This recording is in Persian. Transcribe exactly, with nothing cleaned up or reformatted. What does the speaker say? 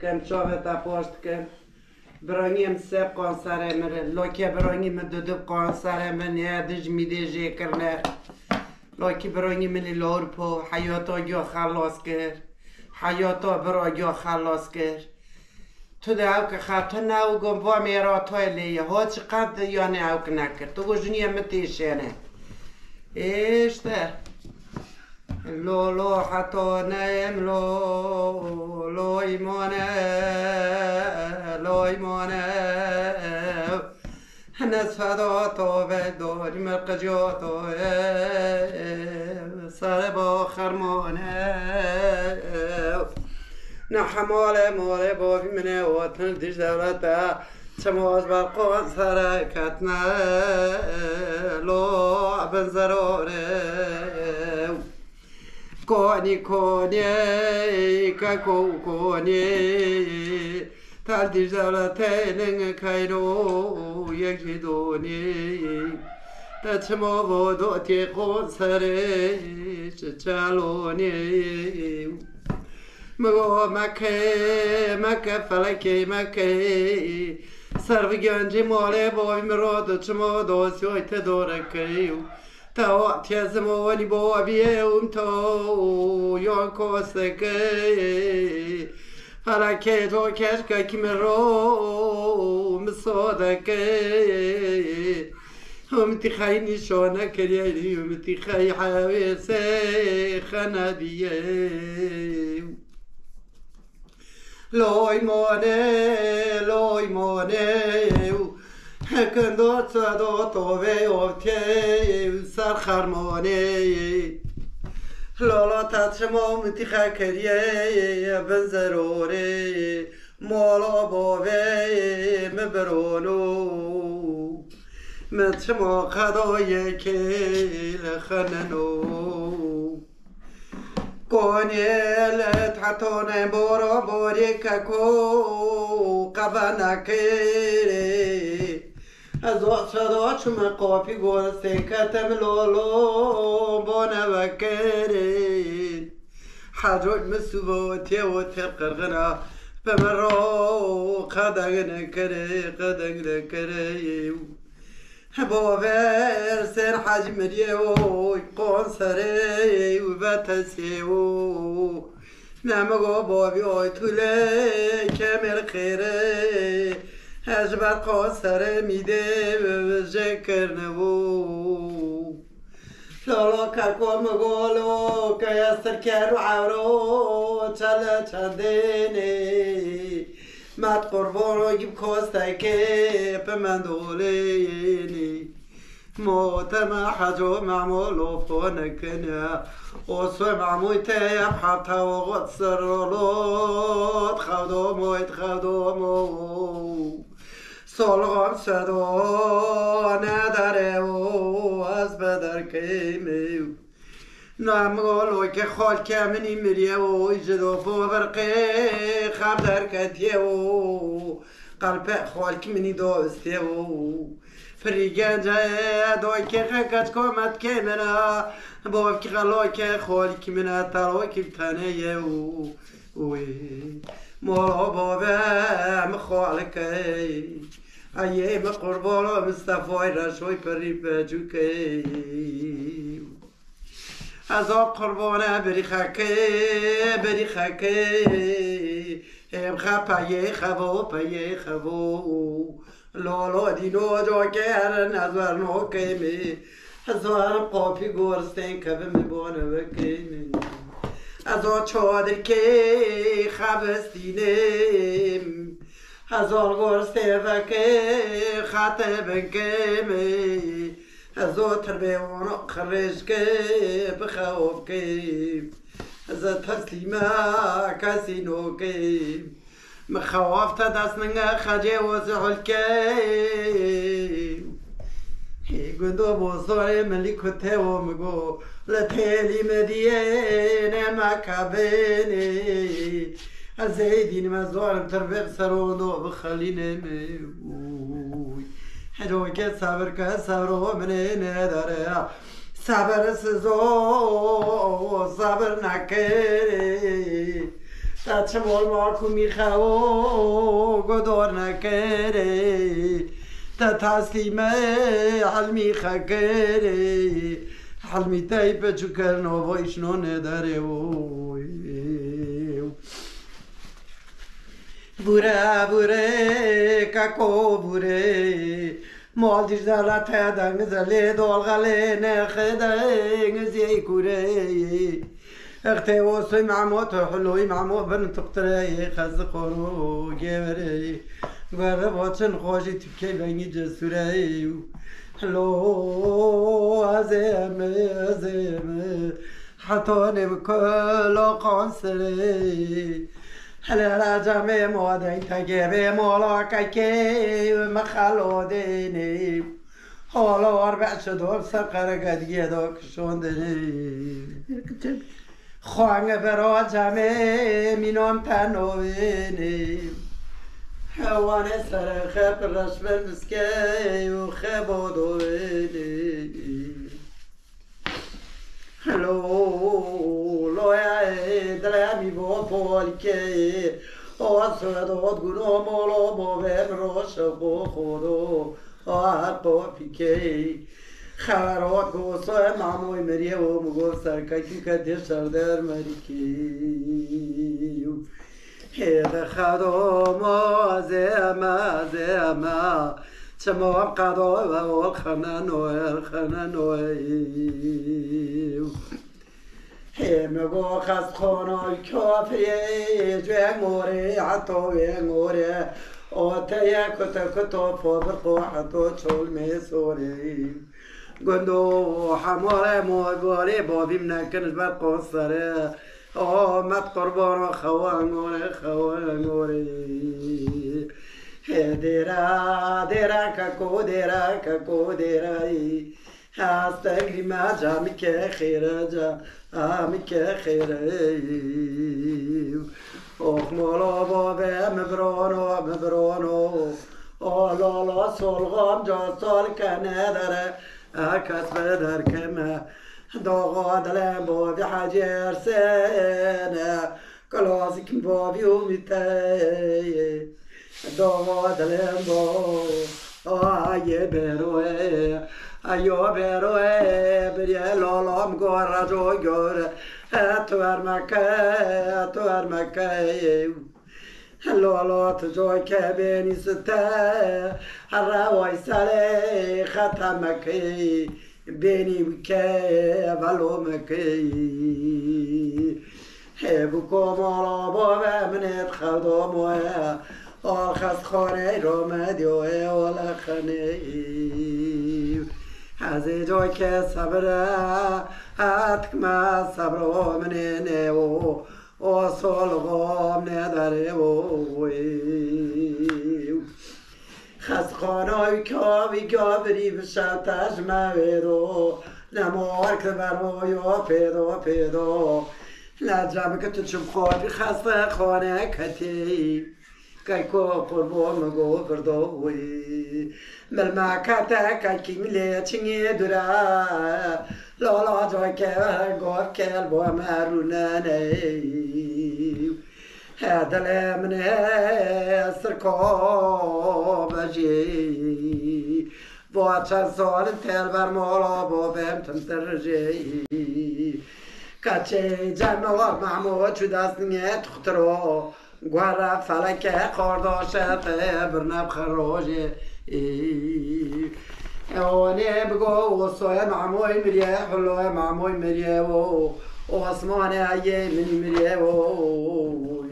کم شابه تا پشت کن برانیم سب قانسره مره لوکی برانیم دودب قانسره من یادش میده جه کرنه لوکی برانیم لی لور پو حیاتا گیا خلاص کرد حیاتا برا گیا خلاص کرد تو ده او که خاطر ناو گم با میرا توی لیه ها چقدر یعنی او که نکرد تو گوشنی هم تیشنه ایش ده لو لو حتى نايم لو لو يمونه لو يمونه ناس فداتو بدوني مرقجاتو صار خرمانه نحماله ماله بابي منه وطن ديش دولته تماز برقان سرکتنا لو ابن زراره کونی کونی کاکو کونی تال دیش دولته ننگ کایرو یکی دونی تچما و دوتی قون سره چچالونی مگو مکه مکه فلکی مکه سرف گنجی ماله بابی مراد چما دوسیوی تدورکیو تا وقتی از موانی بابیم تو یان کستکی فلکی تو کشکا کی مرو مسادکی هم تی خی نشانه کریلی هم تی خی حویسه خندیه لای مانه لای مانه کندات صدات آوه آفته سر خرمانه لالا تطشما متی خکریه بن ضروره مالا باوه مبرانو متشما خدای کل خننو کنیل تحتون بورا بوری ککو قبا نکره از وقت صدا چون قافی گرسته کتم لولو بانه وکره حجوج مسوباتی و تقرغنا بمرو قدق نکره قدق نکره باور سر حجم ریو قان سره و بتسیو نمگو بابی آی طوله کمر خیره هجبر قان سره میده وجه نبو لالا ککو مگولو که یستر کرو عورو چله چندینی مد قربانو گیب کاسته که من دولینی موتم حجو معمولو فونکنه وصو معموی تیب حتی وغد سرولوت خودو موید خودو مو سالغام صدو نداره و از بدر کیمیو نامگولو که خال کمینی مریه و ایجدو بو برقی خب در کتیه و قلب خال کمینی دوسته و فریگنجه دوی که خکت کامت که منه باف که خلا که خال کمینه تلو که بتنه و مولا بابم خالکه ایم قربالا مصطفی رشوی پری بجوکه از آب قربانه بری خکه بری خکه هم خپایه خبو پایه خبو لالا دینو جا که هر نظر نوکه می هزارم قافی گرستین که بمیبانه وکه از آن چادر که خبستینم هزار گرسته وکه خطبن که می از او تربیون خرش که بخواب که از تسلیمه کسی نو که مخواف تا دست نگه خجه و زحل که گندو بزرگ ملی کته و مگو لطیلی مدیه نمکبینی از زیدین مزارم تربیق سرونو بخلینه موی هرو که صبر که صبر و منه نداره صبر سزو صبر نکری تا چمال ماکو میخواو گدار نکره تا تسلیم حلمی خکره حلمی تایی پچو کرنو و ایشنو نداره بوره بوره ککو بوره مال دیش دارت هدنگ زلی دولغلی نخدنگ زی کوره اختي وصي معمو تحلوي معمو بن تقتري خز خورو جبري قرب وطن خوشي تبكي بيني جسوري حلو عزيم عزيم حطوني بكل قنصري هلا رجمي مودي تجيبي مولاكي مخلوديني حالا أربع شدور سقر قد يدوك شوندني خوانگ برا جمعه مینام تنوینی حوان سر خب رشبر مسکی و خبادوینی هلو لوی دلمی با پالکی آسوداد گناه مالا با بیم روش با خودو آقا پیکی خبرات گوسای معموی مریه و مگو سرککی که دیشتر در مریکی هیده خدا ما زیما زیما چما قدا و اول خانه نوی خانه نوی همه گو خست خانه کافی جوی موری حتی وی موری آتا یک کتا کتا فابرقو حتی چول می سوری گندو حماره موی بابیم نکنش بر قصره آمد قربان خوانگوره خوانگوره دیره دیره ککو دیره ککو دیره هستگری ما جامی که خیره جامی که خیره اوخ مولا بابه مبرانو مبرانو آلالا سلغام جا سال کنه داره کس بدر کمه داغا دلم بابی حجر سنه کلاسیک بابی امیته داغا دلم بابی آیه بروه آیا بروه بریه لالام گار رجا گاره تو ارمکه تو ارمکه لالات جای که بینی سته هر روای ساله ختمکی بینی بکه ولو مکی هبو کمالا با منت خداموه آخست خانه را مدیوه والا خانه از جای که صبره حتما صبر منه نو آسال غام نداره خست خانه کاوی گابری بشب تجمه دو نمار که برمایا پیدا پیدا لجمه که تو چم خوابی خست خانه کتی که که قربان مگو بردوی ملمکته که کمیله چنگی دوره لالا جای که گفت کل با مروننه هدل منه سرکا بجی با چند سال تل بر مالا با بهم تمترجی کچه جمعه محمود چو دست نیه تخترا گوهر فلکه خارداشه برنب خراجه اونه بگو وصوه معموی مریه حلوه معموی مریه و آسمان ایه منی مریه و